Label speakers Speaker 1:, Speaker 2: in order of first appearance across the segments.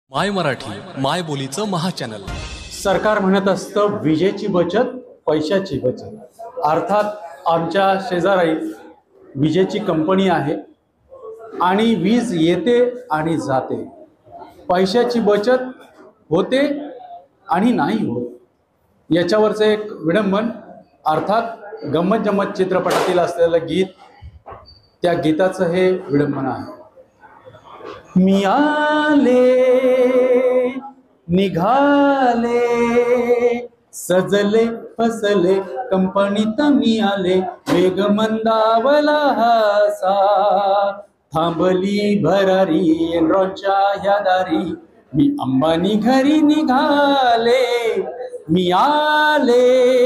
Speaker 1: माय मराठी माय बोलीचं महाचॅनल।
Speaker 2: सरकार म्हणत असतं विजेची बचत पैशाची बचत। अर्थात आमच्या शेजारी विजेची कंपनी आहे आणि वीज येते आणि जाते, पैशाची बचत होते आणि नाही होत। याच्यावरचं एक विडंबन अर्थात गंमत जम्मत चित्रपटातील असलेलं गीत, त्या गीताचं हे विडंबन आहे। मी आले निघाले सजले फसले कंपनीत मी आले, वेग मंदावला हासा थांबली भरारी एनरॉनच्या ह्या दारी, मी अंबानी घरी निघाले मी आले।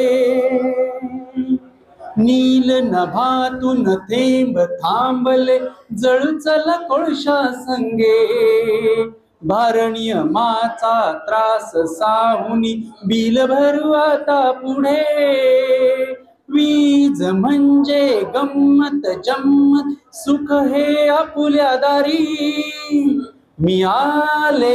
Speaker 2: नील नभातून थेंब थांबले जळू चला कोळशा संगे, भारनियमाचा त्रास साहुनी बिल भरू आता पुढे। वीज म्हणजे गंमत जम्मत सुख हे आपुल्या दारी, मी आले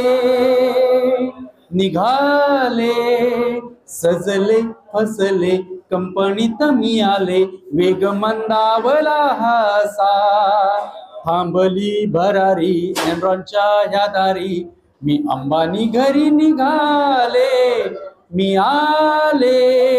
Speaker 2: निघाले सजले फसले कंपनीत मी आले, वेग मंदावला हासा थांबली भरारी एनरॉनच्या ह्या दारी, मी अंबानी घरी निघाले मी आले।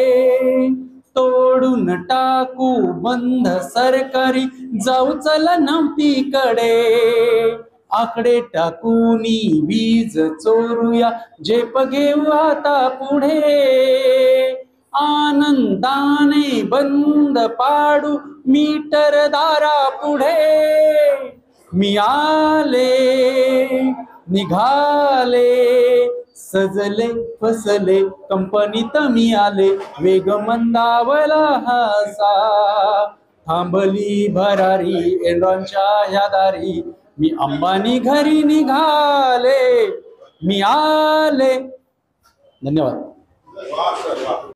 Speaker 2: तोडून टाकू बंद सरकारी जाऊ चला नव्हतीकडे, आकडे टाकूनी वीज चोरूया झेप घेऊ आता पुढे। आनंदाने बंद पाडू मीटर दारा पुढे, मी आले निघाले सजले फसले कंपनीत मी आले, वेग मंदावला हासा थांबली भरारी एनरॉनच्या ह्या दारी, मी अंबानी घरी निघाले मी आले। धन्यवाद।